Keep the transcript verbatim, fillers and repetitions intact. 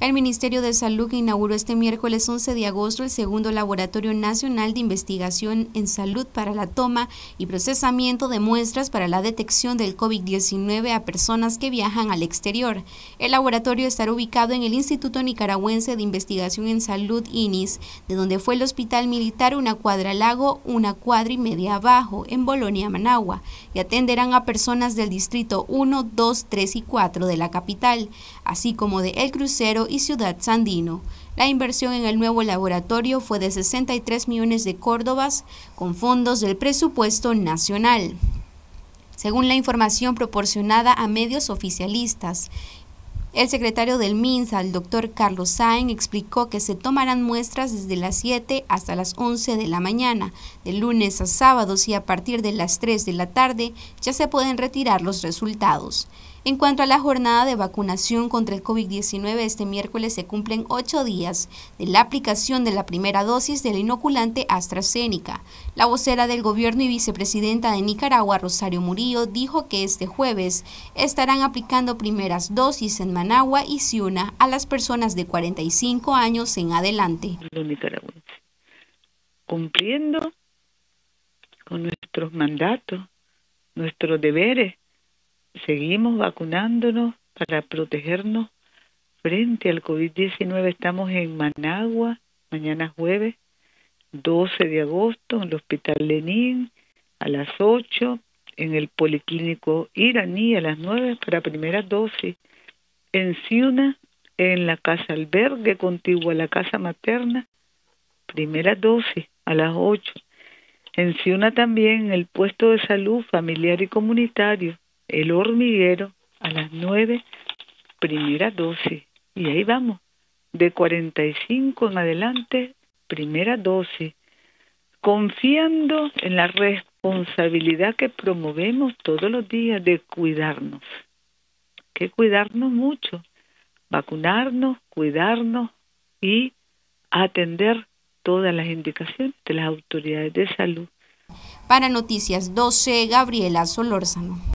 El Ministerio de Salud inauguró este miércoles once de agosto el segundo Laboratorio Nacional de Investigación en Salud para la toma y procesamiento de muestras para la detección del COVID diecinueve a personas que viajan al exterior. El laboratorio estará ubicado en el Instituto Nicaragüense de Investigación en Salud, I N I S, de donde fue el Hospital Militar una cuadra al lago, una cuadra y media abajo, en Bolonia, Managua, y atenderán a personas del Distrito uno, dos, tres y cuatro de la capital, así como de El Crucero y Ciudad Sandino. La inversión en el nuevo laboratorio fue de sesenta y tres millones de córdobas con fondos del presupuesto nacional. Según la información proporcionada a medios oficialistas, el secretario del MINSA, el doctor Carlos Sáenz, explicó que se tomarán muestras desde las siete hasta las once de la mañana, de lunes a sábados, y a partir de las tres de la tarde ya se pueden retirar los resultados. En cuanto a la jornada de vacunación contra el COVID diecinueve, este miércoles se cumplen ocho días de la aplicación de la primera dosis del inoculante AstraZeneca. La vocera del gobierno y vicepresidenta de Nicaragua, Rosario Murillo, dijo que este jueves estarán aplicando primeras dosis en Managua y Ciuna a las personas de cuarenta y cinco años en adelante. Los nicaragüenses, cumpliendo con nuestros mandatos, nuestros deberes, seguimos vacunándonos para protegernos frente al COVID diecinueve. Estamos en Managua, mañana jueves, doce de agosto, en el Hospital Lenin, a las ocho, en el Policlínico Iraní, a las nueve, para primera dosis. En Ciuna, en la Casa Albergue, contigua a la Casa Materna, primera dosis, a las ocho. En Ciuna también, en el Puesto de Salud Familiar y Comunitario, El Hormiguero, a las nueve, primera dosis. Y ahí vamos, de cuarenta y cinco en adelante, primera dosis. Confiando en la responsabilidad que promovemos todos los días de cuidarnos. Que cuidarnos mucho, vacunarnos, cuidarnos y atender todas las indicaciones de las autoridades de salud. Para Noticias doce, Gabriela Solórzano.